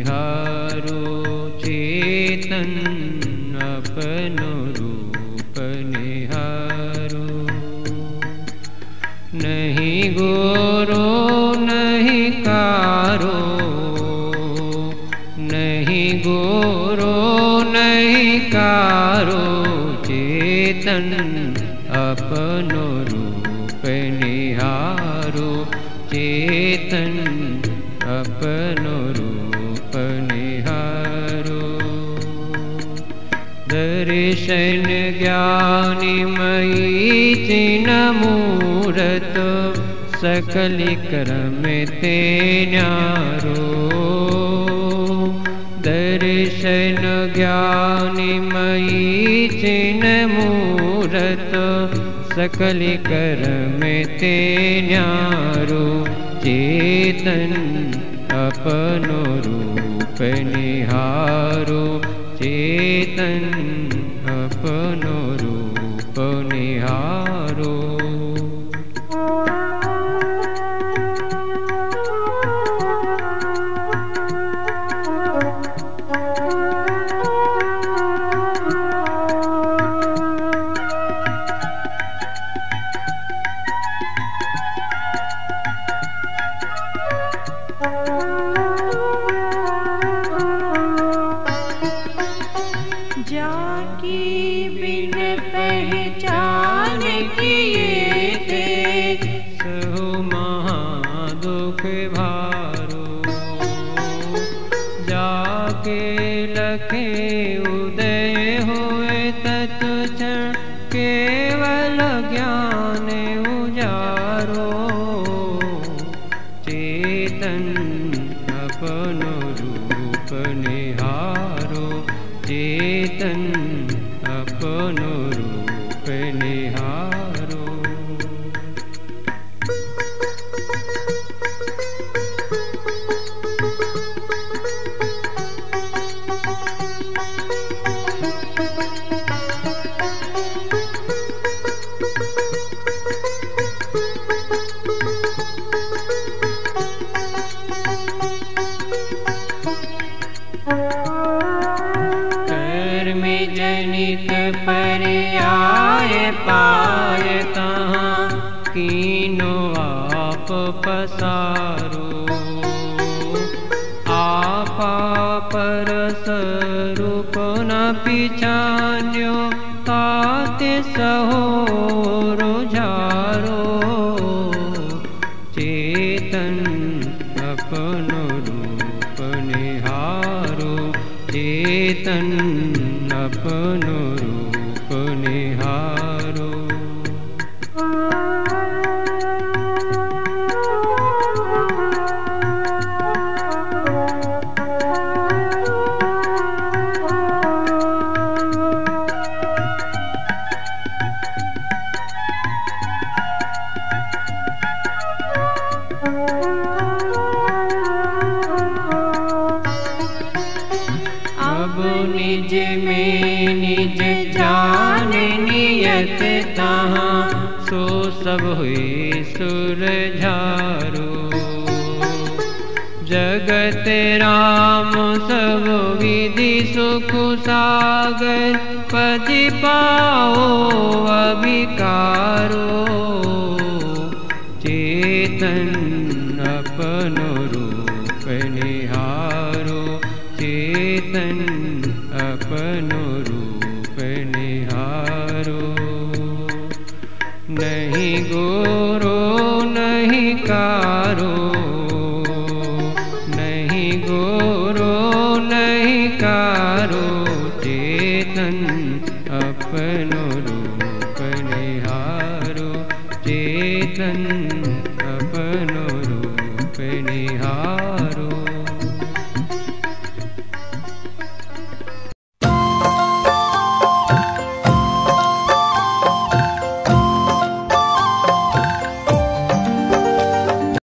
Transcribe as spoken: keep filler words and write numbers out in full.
निहारो चेतन अपनो रूप निहारो। नहीं गोरो नहीं कारो, नहीं गोरो नहीं कारो चेतन अपनो रूप निहारो चेतन अपनो रूप निहारो। दर्शन ज्ञानिमयी चिन मूरत सकल क्रम ते न्यारो। दर्शन ज्ञानिमयी चिन मूरत सकल कर्म ते न्यारो चेतन अपनो रूप निहारो चेतन अपनो रूप निहारो। जाकी बिन पहचान किए थे सहो महादुख भारो। जाके लखे उदय होए तत्क्षण केवल ज्ञान उजारो। चेतन अपनो रूप निहारो चेतन अपनो रूप निहारो। जनित पर्याय पाय कहाँ कीनो आप पसारो। आपा परस रूप न पिछान्यो ताते सहो रुझारो। चेतन अपनो रूप निहारो चेतन अपनो रूप निहारो। अब निज में निज जान नियत तहाँ सो सब हुए सुरझारो। जगत राम सब विधि सुख सागर पति पाओ अभिकारो। चेतन